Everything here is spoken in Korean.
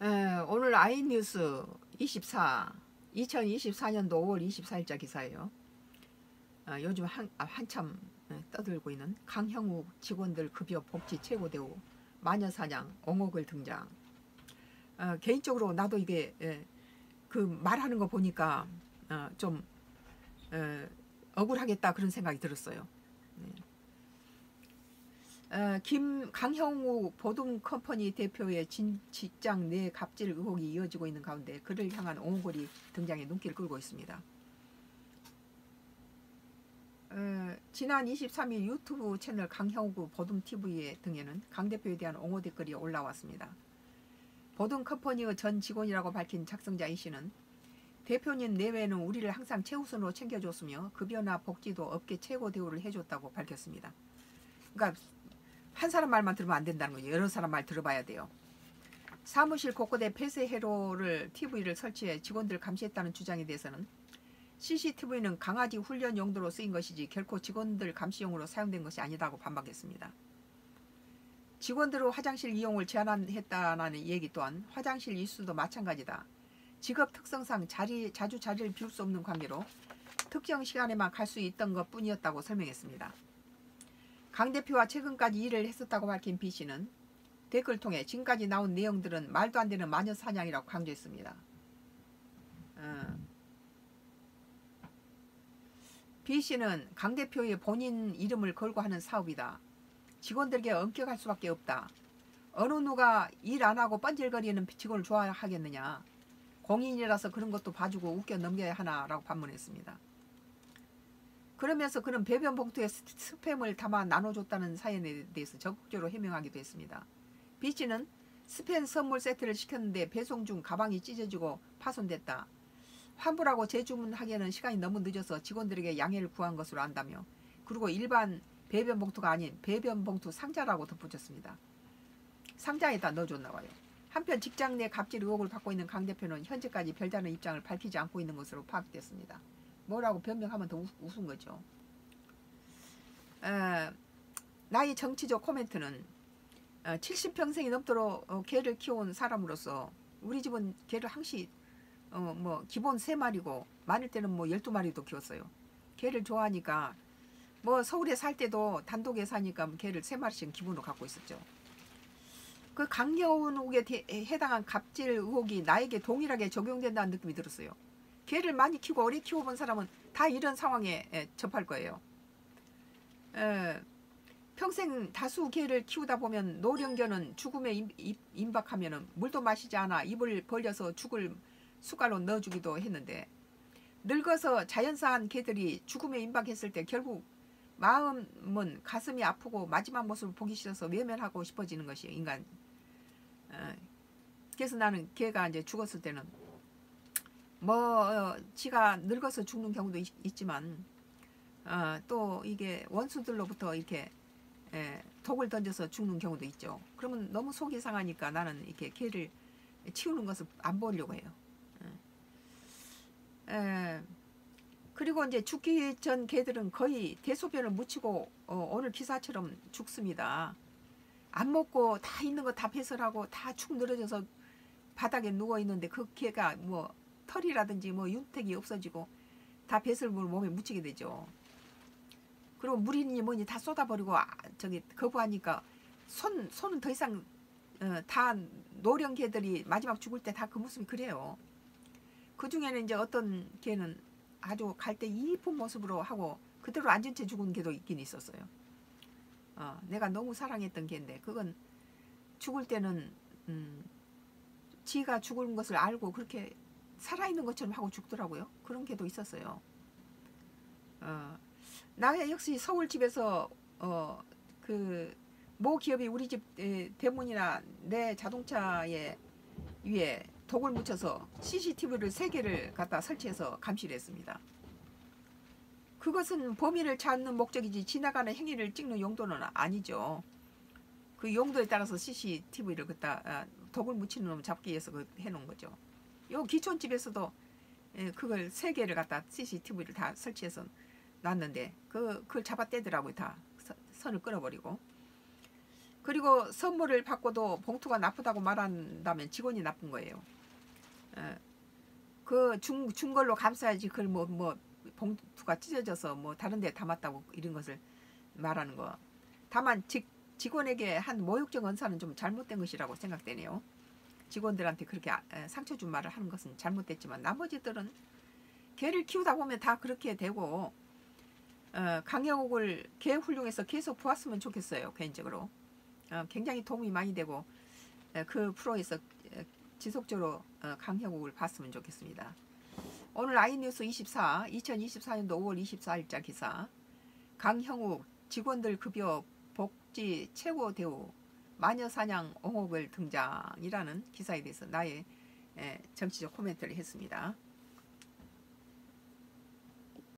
오늘 아이뉴스 24 2024년도 5월 24일자 기사예요. 요즘 한참 떠들고 있는 강형욱 직원들 급여 복지 최고 대우 마녀사냥 옹호글 등장. 개인적으로 나도 이게 그 말하는 거 보니까 좀 억울하겠다 그런 생각이 들었어요. 강형욱 보듬컴퍼니 대표의 직장 내 갑질 의혹이 이어지고 있는 가운데 그를 향한 옹호글이 등장해 눈길을 끌고 있습니다. 지난 23일 유튜브 채널 강형욱 보듬TV 등에는 강 대표에 대한 옹호 댓글이 올라왔습니다. 보듬컴퍼니의 전 직원이라고 밝힌 작성자 A씨는 대표님 내외는 우리를 항상 최우선으로 챙겨줬으며 급여나 복지도 업계 최고 대우를 해줬다고 밝혔습니다. 그러니까 한 사람 말만 들으면 안 된다는 거죠. 여러 사람 말 들어봐야 돼요. 사무실 곳곳에 폐쇄 회로를 TV를 설치해 직원들 감시했다는 주장에 대해서는 CCTV는 강아지 훈련 용도로 쓰인 것이지 결코 직원들 감시용으로 사용된 것이 아니다고 반박했습니다. 직원들의 화장실 이용을 제한했다는 얘기 또한 화장실 일수도 마찬가지다. 직업 특성상 자주 자리를 비울 수 없는 관계로 특정 시간에만 갈 수 있던 것 뿐이었다고 설명했습니다. 강 대표와 최근까지 일을 했었다고 밝힌 B씨는 댓글 통해 지금까지 나온 내용들은 말도 안 되는 마녀 사냥이라고 강조했습니다. B씨는 강 대표의 본인 이름을 걸고 하는 사업이다. 직원들에게 엄격할 수밖에 없다. 어느 누가 일 안 하고 뻔질거리는 직원을 좋아하겠느냐. 공인이라서 그런 것도 봐주고 웃겨 넘겨야 하나라고 반문했습니다. 그러면서 그는 배변 봉투에 스팸을 담아 나눠줬다는 사연에 대해서 적극적으로 해명하기도 했습니다. B씨는 스팸 선물 세트를 시켰는데 배송 중 가방이 찢어지고 파손됐다. 환불하고 재주문하기에는 시간이 너무 늦어서 직원들에게 양해를 구한 것으로 안다며 그리고 일반 배변 봉투가 아닌 배변 봉투 상자라고 덧붙였습니다. 상자에다 넣어줬나 봐요. 한편 직장 내 갑질 의혹을 받고 있는 강 대표는 현재까지 별다른 입장을 밝히지 않고 있는 것으로 파악됐습니다. 뭐라고 변명하면 더 웃은 거죠. 나의 정치적 코멘트는 70평생이 넘도록 개를 키워온 사람으로서 우리 집은 개를 항시 기본 3마리고 많을 때는 12마리도 키웠어요. 개를 좋아하니까 서울에 살 때도 단독에 사니까 개를 3마리씩 기본으로 갖고 있었죠. 그 강형욱에 해당한 갑질 의혹이 나에게 동일하게 적용된다는 느낌이 들었어요. 개를 많이 키우고 오래 키워본 사람은 다 이런 상황에 접할 거예요. 평생 다수 개를 키우다 보면 노령견은 죽음에 임박하면 물도 마시지 않아 입을 벌려서 죽을 숟갈로 넣어주기도 했는데 늙어서 자연사한 개들이 죽음에 임박했을 때 결국 마음은 가슴이 아프고 마지막 모습을 보기 싫어서 외면하고 싶어지는 것이 인간. 그래서 나는 개가 이제 죽었을 때는 지가 늙어서 죽는 경우도 있지만 또 이게 원수들로부터 이렇게 독을 던져서 죽는 경우도 있죠. 그러면 너무 속이 상하니까 나는 이렇게 개를 치우는 것을 안 보려고 해요. 그리고 이제 죽기 전 개들은 거의 대소변을 묻히고 오늘 기사처럼 죽습니다. 안 먹고 다 있는 거 다 배설하고 다 축 늘어져서 바닥에 누워 있는데 그 개가 털이라든지 윤택이 없어지고 다 배설물 몸에 묻히게 되죠. 그리고 물이니 뭐니 다 쏟아버리고 거부하니까 손은 더 이상 다 노령 개들이 마지막 죽을 때 다 그 모습이 그래요. 그 중에는 이제 어떤 개는 아주 갈 때 이쁜 모습으로 하고 그대로 앉은 채 죽은 개도 있긴 있었어요. 내가 너무 사랑했던 개인데 그건 죽을 때는 지가 죽은 것을 알고 그렇게 살아있는 것처럼 하고 죽더라고요. 그런 개도 있었어요. 나 역시 서울집에서 그 모 기업이 우리 집 대문이나 내 자동차에 위에 독을 묻혀서 CCTV를 3개를 갖다 설치해서 감시를 했습니다. 그것은 범인을 찾는 목적이지 지나가는 행위를 찍는 용도는 아니죠. 그 용도에 따라서 CCTV를 갖다 독을 묻히는 놈 잡기 위해서 해놓은 거죠. 요 기촌집에서도 그걸 3개를 갖다 CCTV를 다 설치해서 놨는데 그걸 잡아떼더라고요. 다 선을 끊어버리고. 그리고 선물을 받고도 봉투가 나쁘다고 말한다면 직원이 나쁜 거예요. 그 준 걸로 감사하지. 그걸 뭐 봉투가 찢어져서 뭐 다른 데 담았다고 이런 것을 말하는 거. 다만 직원에게 한 모욕적 언사는 좀 잘못된 것이라고 생각되네요. 직원들한테 그렇게 상처 준 말을 하는 것은 잘못됐지만 나머지들은 개를 키우다 보면 다 그렇게 되고 강영욱을 개 훌륭해서 계속 보았으면 좋겠어요. 개인적으로 굉장히 도움이 많이 되고 그 프로에서 지속적으로 강형욱을 봤으면 좋겠습니다. 오늘 아이뉴스 24 2024년도 5월 24일자 기사 강형욱 직원들 급여 복지 최고 대우 마녀사냥 옹호별 등장이라는 기사에 대해서 나의 정치적 코멘트를 했습니다.